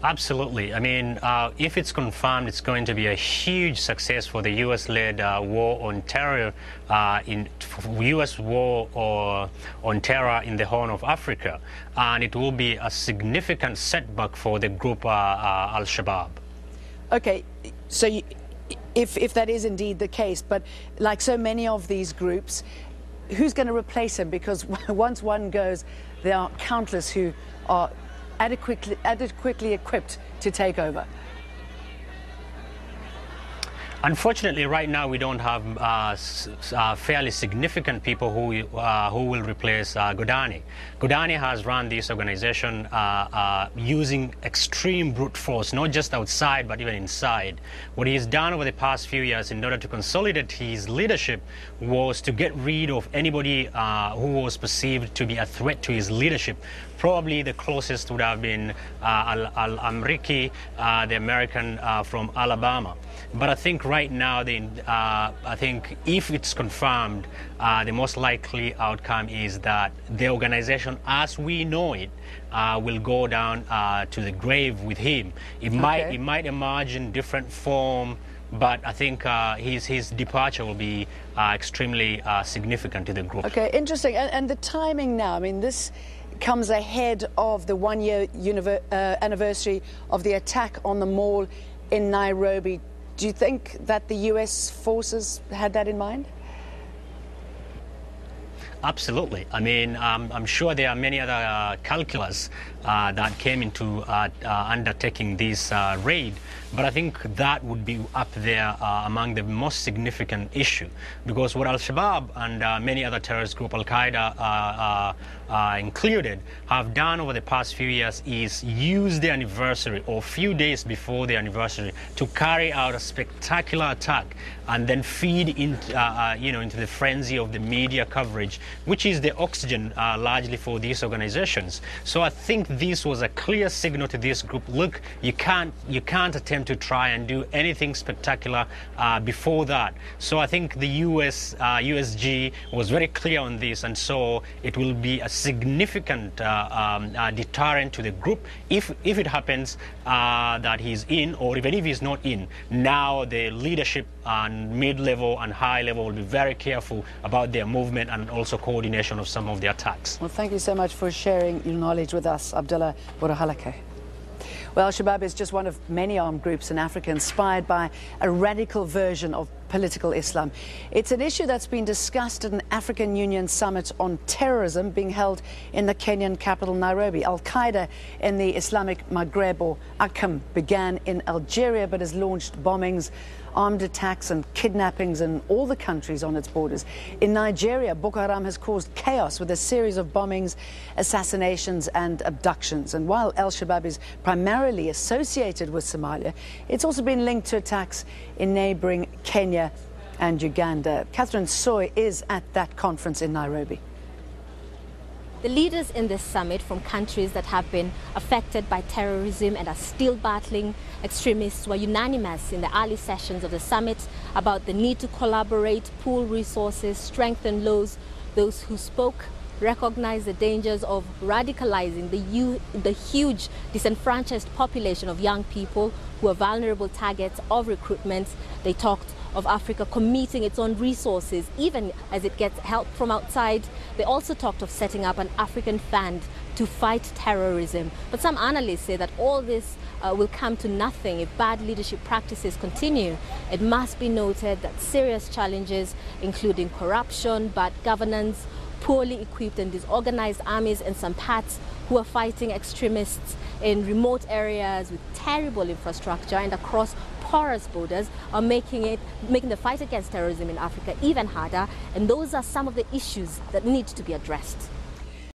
Absolutely. I mean, if it's confirmed, it's going to be a huge success for the U.S.-led war on terror, U.S. war on terror in the Horn of Africa, and it will be a significant setback for the group Al-Shabaab. Okay, so if that is indeed the case, but like so many of these groups, who's going to replace him? Because once one goes, there are countless who are adequately equipped to take over. Unfortunately, right now we don't have fairly significant people who will replace Godani. Godani has run this organization using extreme brute force, not just outside but even inside. What he's done over the past few years in order to consolidate his leadership was to get rid of anybody who was perceived to be a threat to his leadership. Probably the closest would have been Al-Amriki, the American from Alabama. But I think right now, I think if it's confirmed, the most likely outcome is that the organization as we know it will go down to the grave with him. It might emerge in different form, but I think his departure will be extremely significant to the group. Okay, interesting. And the timing now, I mean, this comes ahead of the one-year anniversary of the attack on the mall in Nairobi. Do you think that the U.S. forces had that in mind? Absolutely. I mean, I'm sure there are many other calculus that came into undertaking this raid, but I think that would be up there among the most significant issue, because what Al-Shabaab and many other terrorist groups, Al-Qaeda included, have done over the past few years is use the anniversary or few days before the anniversary to carry out a spectacular attack and then feed into the frenzy of the media coverage, which is the oxygen largely for these organizations. So I think this was a clear signal to this group: look, you can't attempt to try and do anything spectacular before that. So I think the USG was very clear on this, and so it will be a significant deterrent to the group if it happens that he's in, or even if he's not in. Now the leadership and mid-level and high level will be very careful about their movement and also coordination of some of the attacks. Well, thank you so much for sharing your knowledge with us, Abdullah Borohalake. Well, Al-Shabaab is just one of many armed groups in Africa inspired by a radical version of political Islam. It's an issue that's been discussed at an African Union summit on terrorism being held in the Kenyan capital, Nairobi. Al-Qaeda in the Islamic Maghreb, or AQM, began in Algeria but has launched bombings, armed attacks and kidnappings in all the countries on its borders. In Nigeria, Boko Haram has caused chaos with a series of bombings, assassinations and abductions. And while Al-Shabaab is primarily associated with Somalia, it's also been linked to attacks in neighboring Kenya and Uganda. Catherine Soy is at that conference in Nairobi. The leaders in this summit from countries that have been affected by terrorism and are still battling extremists were unanimous in the early sessions of the summit about the need to collaborate, pool resources, strengthen laws. Those who spoke recognized the dangers of radicalizing the huge disenfranchised population of young people who are vulnerable targets of recruitment. They talked of Africa committing its own resources, even as it gets help from outside. They also talked of setting up an African fund to fight terrorism. But some analysts say that all this will come to nothing if bad leadership practices continue. It must be noted that serious challenges, including corruption, bad governance, poorly equipped and disorganized armies in some parts who are fighting extremists in remote areas with terrible infrastructure and across porous borders, are making the fight against terrorism in Africa even harder. And those are some of the issues that need to be addressed.